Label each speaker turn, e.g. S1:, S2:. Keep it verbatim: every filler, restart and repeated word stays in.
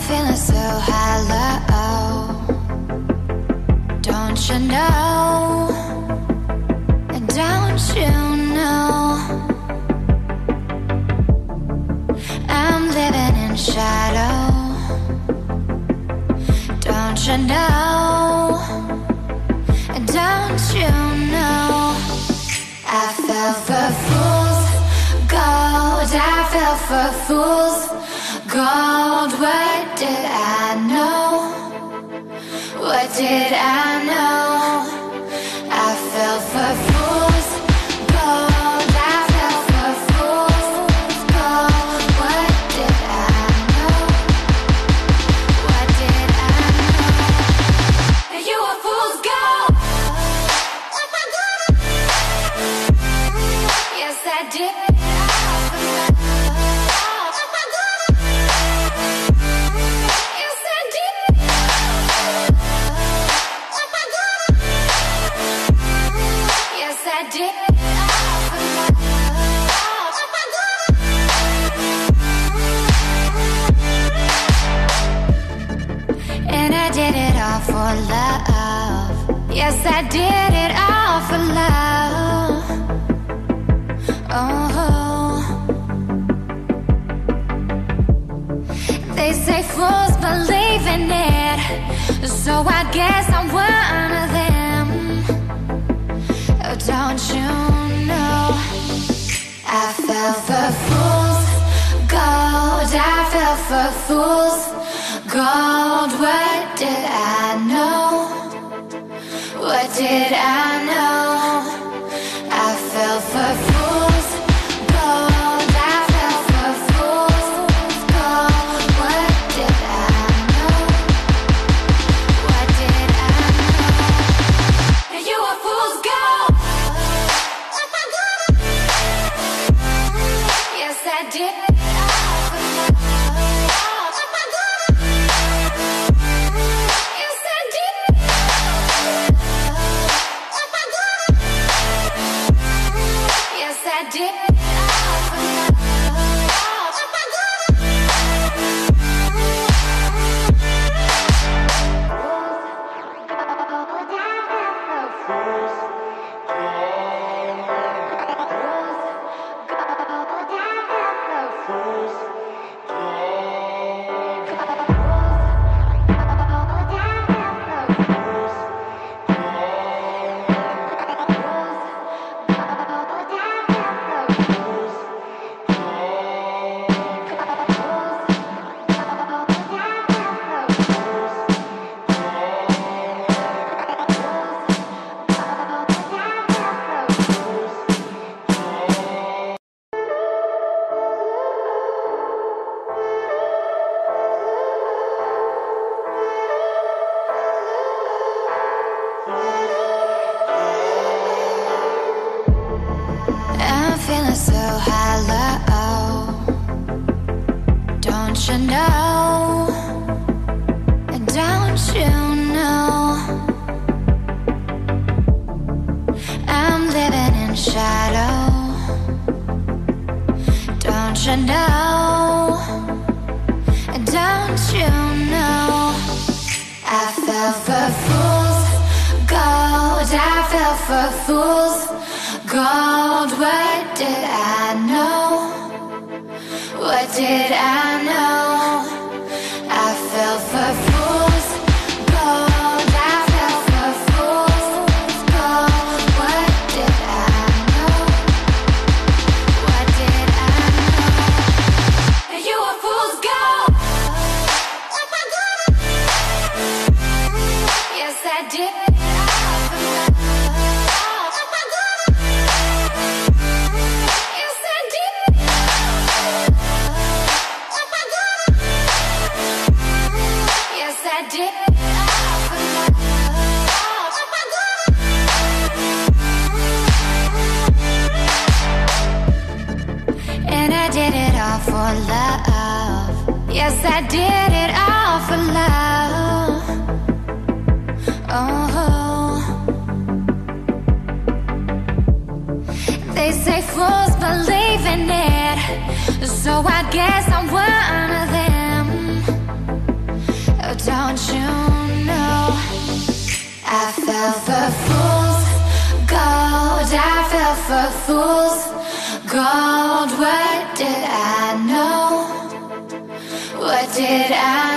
S1: feeling so hollow. Don't you know? Don't you know? I'm living in shadow. Don't you know? Don't you know? I fell for fools gold. I fell for fools gold. What did I know? What did I know? I fell for fools gold. I fell for fools gold. What did I know? What did I know? You were fool's gold. Yes, I did. And I did it all for love. Yes, I did it all for love. Oh, they say fools believe in it, so I guess I'm one of them. Oh, don't you know? I fell for fools gold. I fell for fools gold. What did I know? What did I know? I fell for fools gold. I fell for fools gold. What did I know? What did I know? You were fool's gold. Yes, I did. Feeling so hollow. Don't you know? Don't you know? I'm living in shadow. Don't you know? Don't you know? I fell for fools gold. I fell for fools gold. What did I know? What did I know? I fell for fools gold. I fell for fools gold. What did I know? What did I know? You were fool's gold. Yes, I did. And I did it all for love. Yes, I did it all for love. Oh, they say fools believe in it, so I guess I'm one of them. fool's gold. What did I know? What did I